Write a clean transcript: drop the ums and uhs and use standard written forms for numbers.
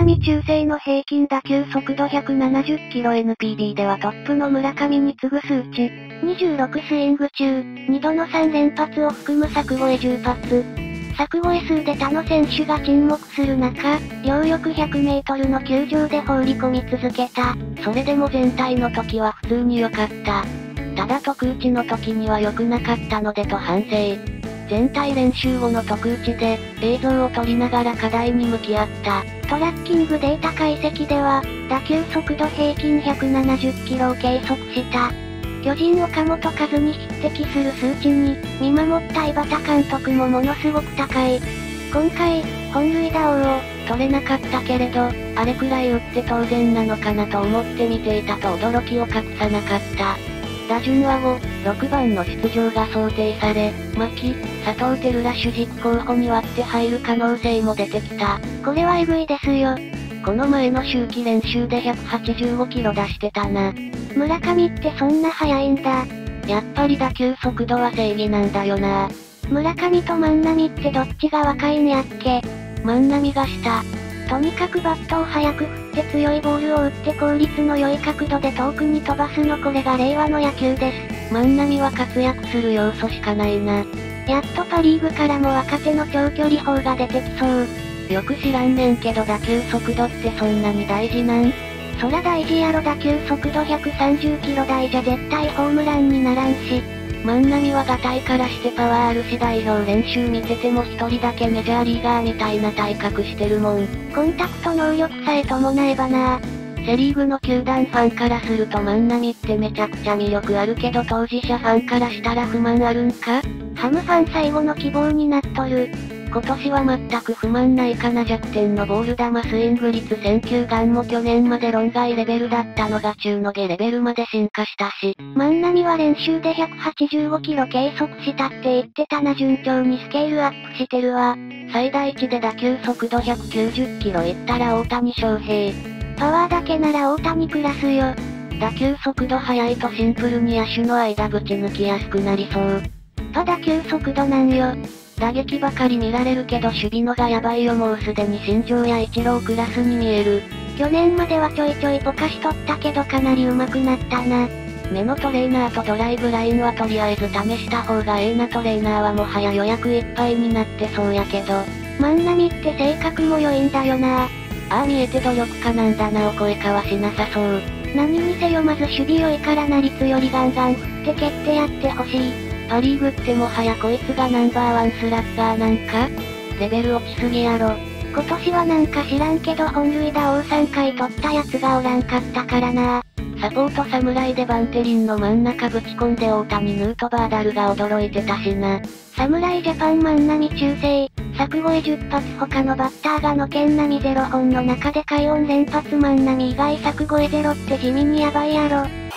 上中世の平均打球速度170キロ NPB ではトップの村上に次ぐ数値。26スイング中、2度の3連発を含む柵越え10発。柵越え数で他の選手が沈黙する中、ようやく100メートルの球場で放り込み続けた。 それでも全体の時は普通に良かった。ただ特打ちの時には良くなかったのでと反省。全体練習後の特打ちで、映像を撮りながら課題に向き合った。 トラッキングデータ解析では、打球速度平均170キロを計測した。巨人岡本和に匹敵する数値に、見守った井端監督もものすごく高い。今回、本塁打王を取れなかったけれど、あれくらい打って当然なのかなと思って見ていたと驚きを隠さなかった。打順は5、6番の出場が想定され、牧、佐藤輝ら主軸候補に割って入る可能性も出てきた。 これはエグいですよ。 この前の秋季練習で185キロ出してたな。 村上ってそんな速いんだ。 やっぱり打球速度は正義なんだよな。 村上と万波ってどっちが若いんやっけ？ 万波が下。 とにかくバットを速く振って強いボールを打って効率の良い角度で遠くに飛ばすのこれが令和の野球です。 万波は活躍する要素しかないな。 やっとパリーグからも若手の長距離砲が出てきそう。 よく知らんねんけど打球速度ってそんなに大事なん？ そら大事やろ。打球速度130キロ台じゃ絶対ホームランにならんし。 万波はガタイからしてパワーあるし代表練習見てても一人だけメジャーリーガーみたいな体格してるもん。 コンタクト能力さえ伴えばな。 セリーグの球団ファンからすると万波ってめちゃくちゃ魅力あるけど当事者ファンからしたら不満あるんか？ ハムファン最後の希望になっとる。 今年は全く不満ないかな。弱点のボール球スイング率選球眼も去年まで論外レベルだったのが中の下レベルまで進化したし。 万波は練習で185キロ計測したって言ってたな。順調にスケールアップしてるわ。 最大値で打球速度190キロいったら大谷翔平。 パワーだけなら大谷クラスよ。 打球速度速いとシンプルに野手の間ぶち抜きやすくなりそう。 打球速度なんよ。 打撃ばかり見られるけど守備のがやばいよ。もうすでに新庄やイチロークラスに見える。 去年まではちょいちょいぼかしとったけどかなり上手くなったな。 目のトレーナーとドライブラインはとりあえず試した方がええな。トレーナーはもはや予約いっぱいになってそうやけど。 万波って性格も良いんだよな。 ああ見えて努力家なんだな。お声かはしなさそう。 何にせよまず守備良いから打率よりガンガン振って蹴ってやってほしい。 パリーグってもはやこいつがナンバーワンスラッガーなんか？レベル落ちすぎやろ。 今年はなんか知らんけど本塁打王3回取ったやつがおらんかったからな。 サポート侍でバンテリンの真ん中ぶち込んで大谷ヌートバーダルが驚いてたしな。 侍ジャパン万波中世、柵越え10発他のバッターがのけん並み0本の中で快音連発万波以外柵越え0って地味にヤバいやろ。